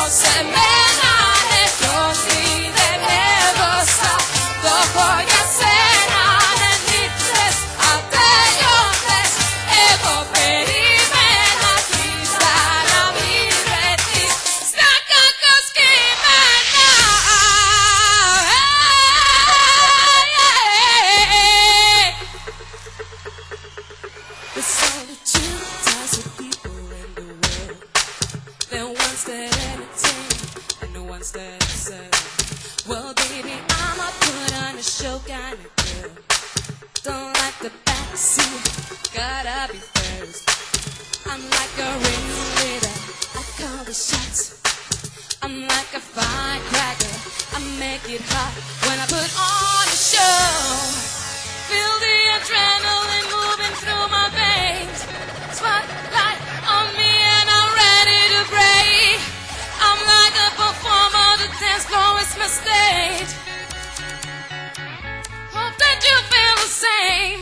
σε μένα εκτός δεν έδωσα. Το έχω για σένα, ναι, νύχτες ατέλειωτες. Εγώ περίμενα τρίστα να μην βρεθείς στα κακοσκημένα. The solitude ties the people in the world. The ones that entertain and the ones that serve. Well, baby, I'm a put on a show kind of girl. Don't like the backseat, gotta be first. I'm like a ringleader, I call the shots. I'm like a firecracker, I make it hot when I put on a show. Feel the adrenaline moving through my veins. Spotlight on me and I'm ready to break. I'm like a performer, the dance floor is my stage. Hope that you feel the same.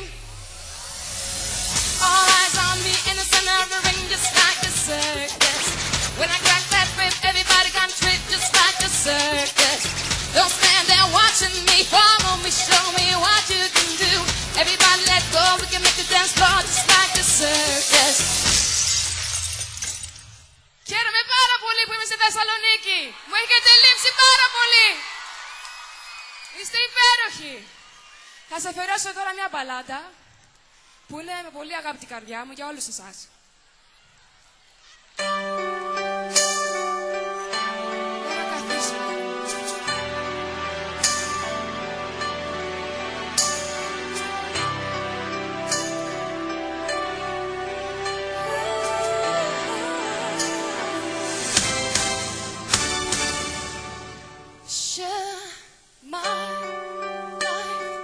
All eyes on me in the center of the ring, just like a circus. When I crack that whip, everybody contribute just like a circus. Don't stand there watching me, follow me, show me what you can do. Everybody let go, we can make the dance floor just like a circus. Χαίρομαι πάρα πολύ που είμαι στη Θεσσαλονίκη. Μου έχετε λείψει πάρα πολύ. Είστε υπέροχοι. Θα σας αφιερώσω τώρα μια μπαλάντα που είναι με πολύ αγάπη την καρδιά μου για όλους εσάς. Share my life,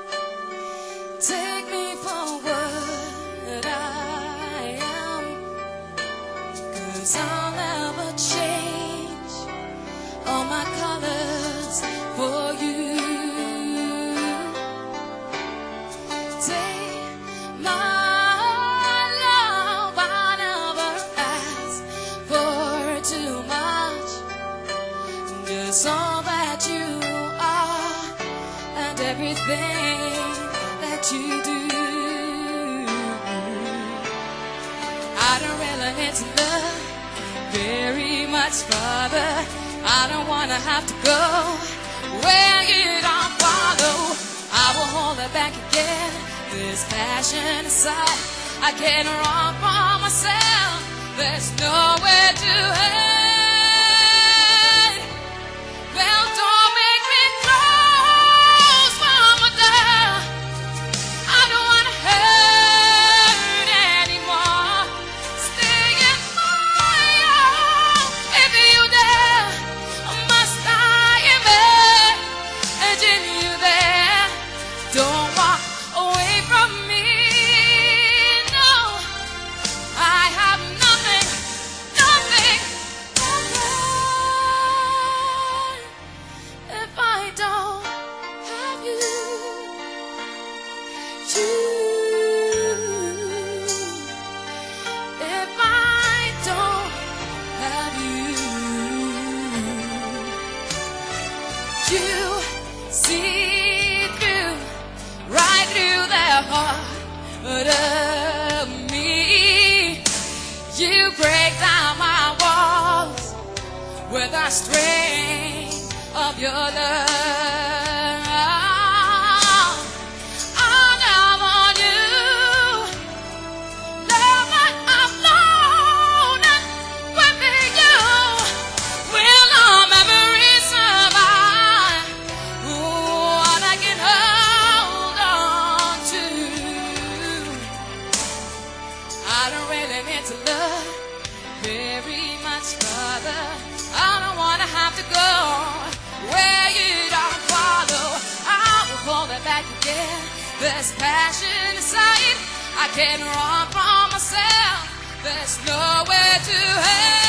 take me for what I am, 'cause I'll never change all my colors for you. Take my love, I never ask for too much, just all that you are and everything that you do. I don't really need to look very much further. I don't wanna have to go where you don't follow. I will hold it back again. This passion inside, I can't run from myself. There's nowhere to hide. Well, don't make me close from a door. I don't wanna hurt anymore. Stay in my arms if you dare. Must I imagine you there? Don't walk away from me. No, I have nothing, nothing, nothing if I don't have you. If I don't have you, you see through, right through the heart of me. You break down my walls with the strength of your love. I never knew love like I've known it with you. Will our memories survive? What I can hold on to. I don't really need to look very much further. I don't wanna have to go where you don't follow. I will hold it back again. There's passion inside, I can't run from myself. There's nowhere to hide.